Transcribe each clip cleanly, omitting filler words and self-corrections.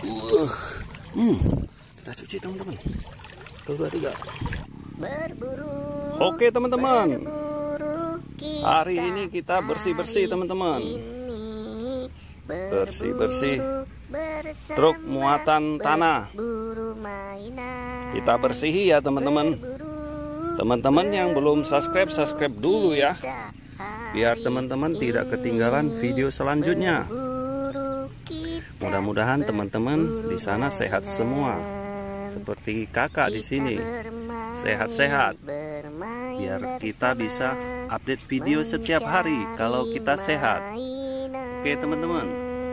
Kita cuci teman-teman. 1, 2, 3. Berburu. Oke teman-teman. Hari ini kita bersih-bersih teman-teman. Bersih-bersih truk muatan tanah. Kita bersihi ya teman-teman. Teman-teman yang belum subscribe dulu ya, biar teman-teman tidak ketinggalan video selanjutnya. Mudah-mudahan teman-teman di sana sehat semua, seperti kakak di sini sehat-sehat. Biar kita bisa update video setiap hari kalau kita sehat. Oke teman-teman,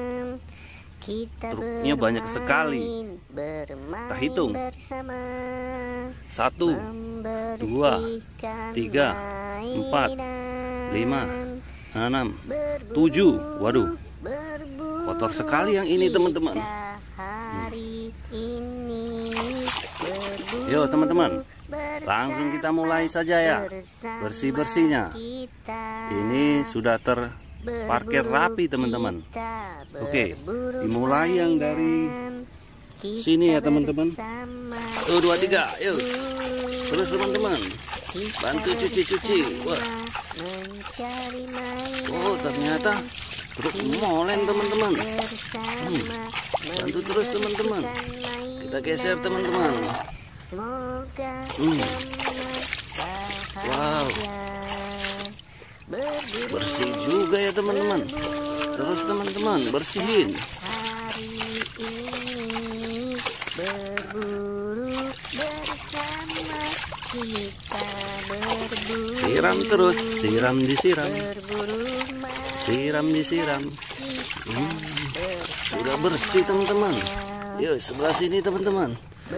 truknya banyak sekali. Kita hitung. 1, 2, 3, 4, 5, 6, 7. Waduh, kotor sekali yang ini teman-teman. Yo teman-teman, langsung kita mulai saja ya bersih-bersihnya. Ini sudah terparkir rapi teman-teman. Oke, dimulai yang dari sini ya teman-teman. 1, 2, 3, yuk. Terus teman-teman, bantu cuci-cuci. Wah. Oh, ternyata truk molen teman-teman. Bantu terus teman-teman. Kita geser teman-teman. Wow, bersih juga ya teman-teman. Terus teman-teman bersihin. Siram terus, siram disiram, siram disiram. Sudah bersih teman-teman. Yuk sebelah sini teman-teman.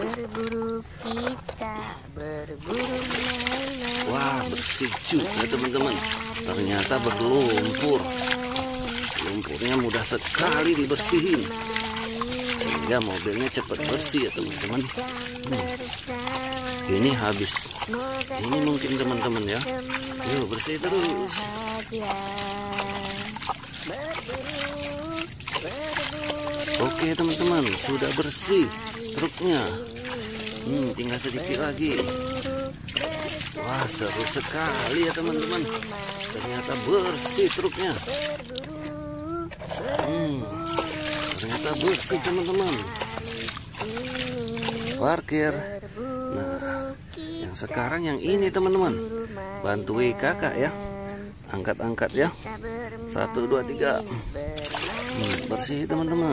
Wah, bersih juga teman-teman. Ternyata berlumpur. Lumpurnya mudah sekali dibersihin, sehingga mobilnya cepat bersih ya teman-teman. Ini habis. Ini mungkin teman-teman ya. Yuk bersih terus. Oke teman-teman, sudah bersih truknya. Tinggal sedikit lagi. Wah, seru sekali ya teman-teman. Ternyata bersih truknya. Ternyata bersih teman-teman. Parkir. Nah, yang sekarang yang ini teman-teman, bantuin kakak ya. Angkat-angkat ya. 1, 2, 3. Bersih teman-teman.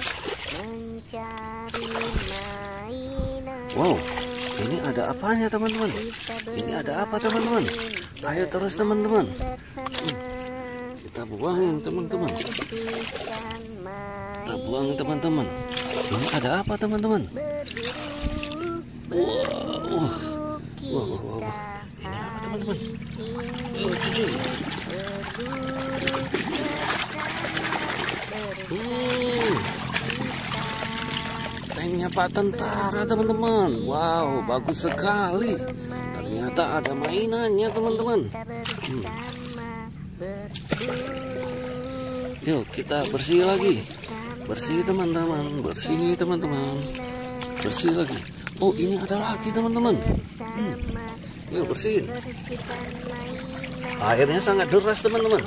Wow, ini ada apanya teman-teman? Ini ada apa teman-teman? Ayo terus teman-teman. Kita buangin teman-teman. Kita buangin teman-teman. Ini ada apa teman-teman? Wow. Ini apa teman-teman? Yuk cuci. Tanknya Pak Tentara teman-teman. Wow, bagus sekali. Ternyata ada mainannya teman-teman. Yuk kita bersih lagi. Bersih teman-teman. Bersih teman-teman. Bersih lagi. Oh, ini ada lagi teman-teman. Yuk bersihin. Airnya sangat deras teman-teman.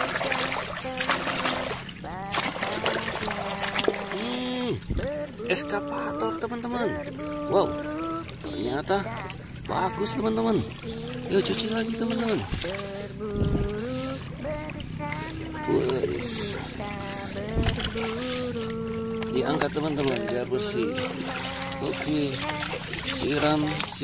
Eskapator teman-teman. Wow, ternyata bagus teman-teman. Yuk cuci lagi teman-teman. Wes, diangkat teman-teman biar bersih. Oke, siram,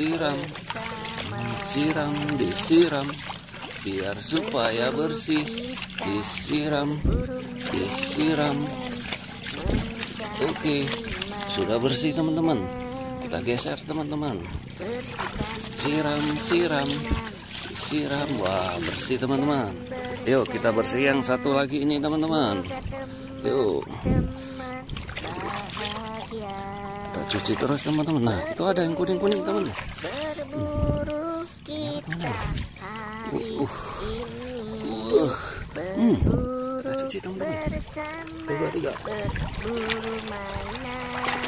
disiram biar supaya bersih. Disiram. Oke, sudah bersih teman-teman. Kita geser teman-teman. Siram. Wah, bersih teman-teman. Yuk kita bersih yang satu lagi ini teman-teman. Yuk kita cuci terus teman-teman. Nah, itu ada yang kuning-kuning teman-teman. Kita cuci teman-teman. 2, 3.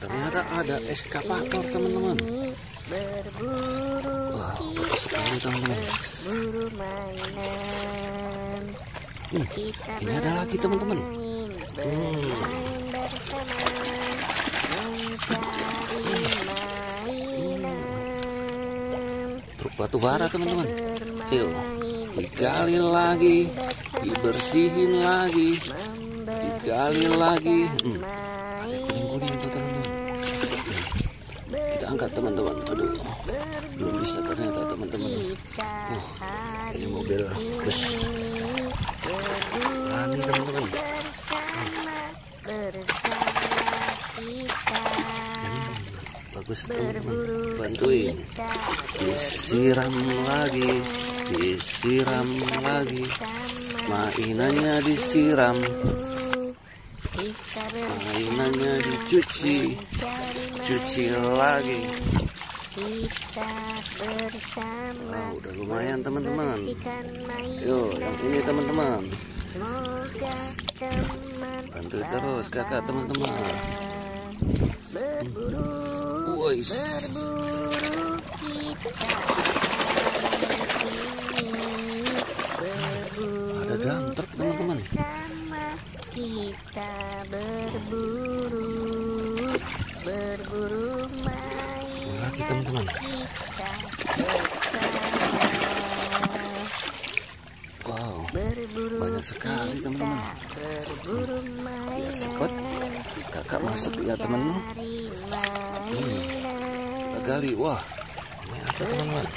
ternyata ada eskavator teman-teman. Berburu Wah, bagus sekali teman-teman. berburu mainan. Kita Ini ada lagi teman-teman. bermain bersama mencari mainan. Truk batu bara teman-teman. Yuk, digali lagi, dibersihin lagi, digali lagi. Ada kuning-kuning tuh teman-teman. Kita angkat teman-teman. Aduh, belum bisa ternyata teman-teman. Ini mobil bus. Berani teman-teman. Bagus teman-teman. Bantuin. Disiram lagi, disiram lagi. Mainannya disiram. Mainannya dicuci, cuci lagi. Wah, udah lumayan teman-teman. Yuk, yang ini teman-teman. Bantu terus kakak teman-teman. Wois. Ada drum truk teman-teman. Kita berburu main lagi teman-teman. Wow, banyak sekali teman-teman. Cepat, kakak masuk ya teman-teman. Kita gali, wah, ini apa teman-teman?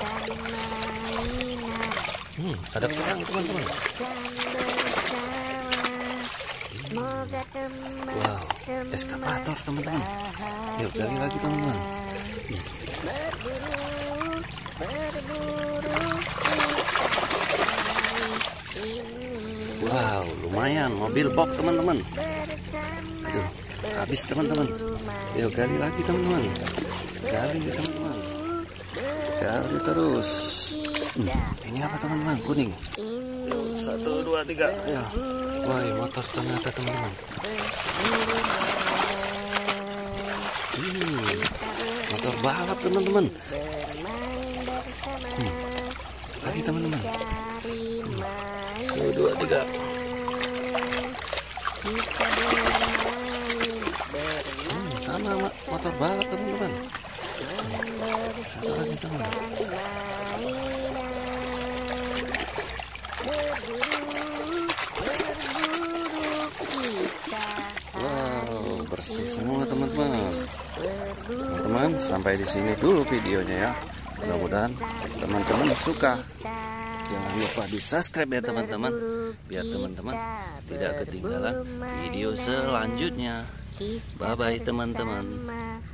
Ada perang teman-teman. Wow, eskavator teman-teman. Yuk gali lagi teman-teman. Wow, lumayan mobil box teman-teman. Aduh, habis teman-teman. Yuk gali lagi teman-teman. Gali teman-teman. Gali terus. Ini apa teman-teman? Kuning. 1, 2, 3. Ya. Wah, motor ternyata teman-teman. Motor balap teman-teman. Lagi teman-teman. 1, 2, 3. Sama motor balap teman-teman. Satu lagi teman-teman. Wow, bersih semua teman-teman. Teman-teman, sampai di sini dulu videonya ya. Mudah-mudahan teman-teman suka. Jangan lupa di subscribe ya teman-teman, biar teman-teman tidak ketinggalan video selanjutnya. Bye bye teman-teman.